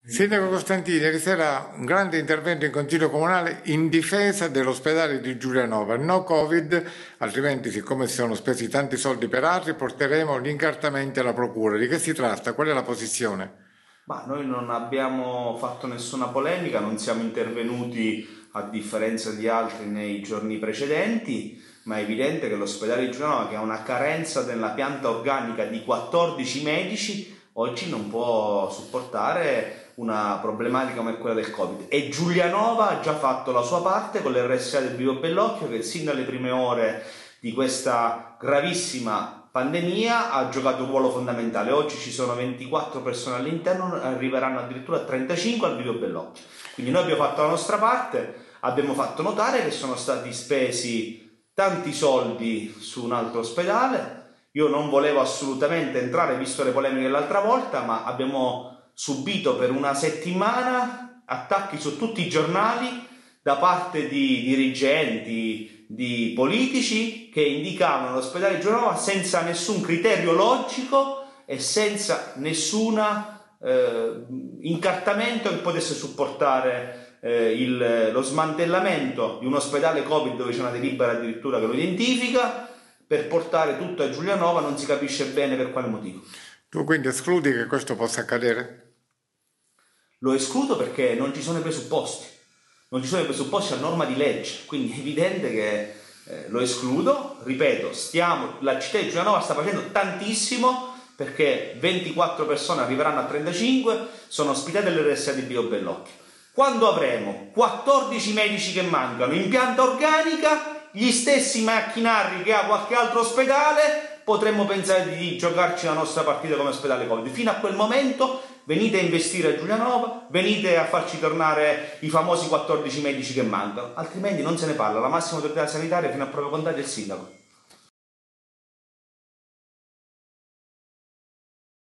Sindaco Costantini, ieri sera un grande intervento in Consiglio Comunale in difesa dell'ospedale di Giulianova. No Covid, altrimenti siccome si sono spesi tanti soldi per altri porteremo gli incartamenti alla procura. Di che si tratta? Qual è la posizione? Ma noi non abbiamo fatto nessuna polemica, non siamo intervenuti a differenza di altri nei giorni precedenti, ma è evidente che l'ospedale di Giulianova, che ha una carenza nella pianta organica di 14 medici, oggi non può supportare una problematica come quella del Covid. E Giulianova ha già fatto la sua parte con l'RSA del Vivo Bellocchio, che sin dalle prime ore di questa gravissima pandemia ha giocato un ruolo fondamentale. Oggi ci sono 24 persone all'interno, arriveranno addirittura a 35 al Vivo Bellocchio. Quindi noi abbiamo fatto la nostra parte, abbiamo fatto notare che sono stati spesi tanti soldi su un altro ospedale. Io non volevo assolutamente entrare, visto le polemiche dell'altra volta, ma abbiamo subito per una settimana attacchi su tutti i giornali da parte di dirigenti, di politici che indicavano l'ospedale di Giulianova senza nessun criterio logico e senza nessun incartamento che potesse supportare lo smantellamento di un ospedale Covid dove c'è una delibera addirittura che lo identifica, per portare tutto a Giulianova. Non si capisce bene per quale motivo. Tu quindi escludi che questo possa accadere? Lo escludo perché non ci sono i presupposti. Non ci sono i presupposti a norma di legge, quindi è evidente che lo escludo. Ripeto, la città di Giulianova sta facendo tantissimo perché 24 persone arriveranno a 35, sono ospitate all'RSA di Vivo Bellocchio. Quando avremo 14 medici che mancano in pianta organica, gli stessi macchinari che ha qualche altro ospedale, potremmo pensare di giocarci la nostra partita come ospedale Covid. Fino a quel momento venite a investire a Giulianova, venite a farci tornare i famosi 14 medici che mancano, altrimenti non se ne parla. La massima autorità sanitaria fino a prova contraria è il sindaco.